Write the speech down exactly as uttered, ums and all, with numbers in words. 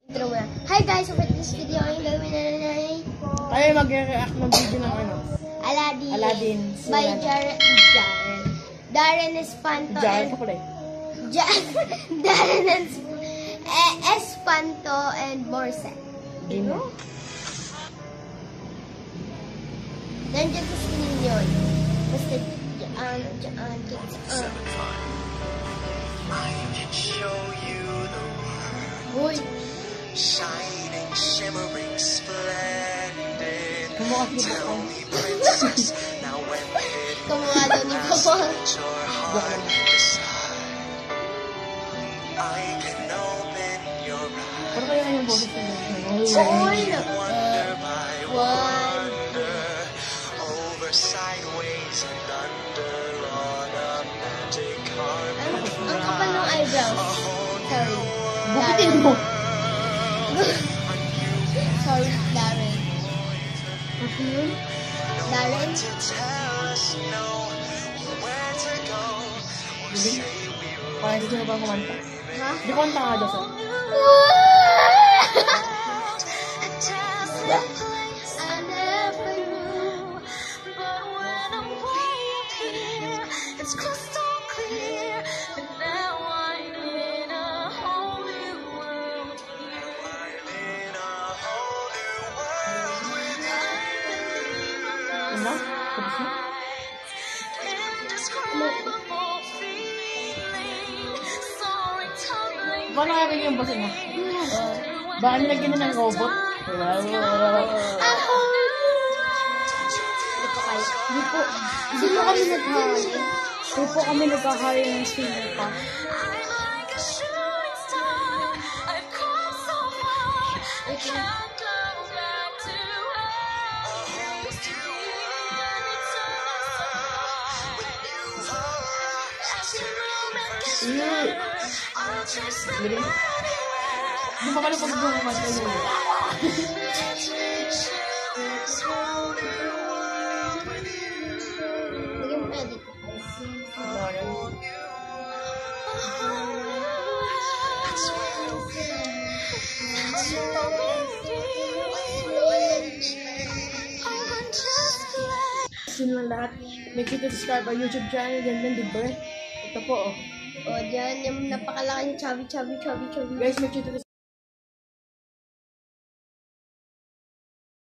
Hi guys, so for this video, ang gawin na natin tayo mag-react ng video ng ano? Aladdin. Aladdin. By Jar Darren. Darren Espanto Jar and... ka pala eh. Jar Darren es eh, Espanto and Morse. You know? Nandiyan sa screen yun. Basta, um, dyan, kids, uh. I can show you the Uy. world. Shining, shimmering, splendid. Tell me, princess, now when it Kumuha daw ni Papa. your heart decide. I can open your eyes. Pero kaya yung boses na yun. Uy. Wonder by One. wonder. Over, sideways, and under on a magic carpet. Ang, ang kapal ng eyebrows. Sorry. Bukitin mo. Sorry, Darren. Darren? To tell us no where to go. Or say we Parang hindi mo ba kumanta? Ha? Di kumanta ka doon. I never knew, but when I'm with here, it's crystal clear. And now I'm in a whole new world. I'm in a whole new world with Ano? Tapos na? indescribable feeling, soaring, tumbling. Paano kaya rin yung boses niya? Baka nilagyan na ng robot? Ako! Hindi po. Hindi po kami nag-hire. Hindi po kami nag-hire ng singer pa. I'm like a shooting star. I've come so far. I can't go back to where I used to be. And it's so with you around. As your moment gets better, I'll chase them anywhere. Di ba ka na pag-buong kumanta yun? Naging pwede ko. Sino lang lahat. Make sure to subscribe our YouTube channel. Yan lang, di ba? Ito po, oh. O, dyan, yung napakalaking chubby, chubby, chubby, chubby. Guys, make sure to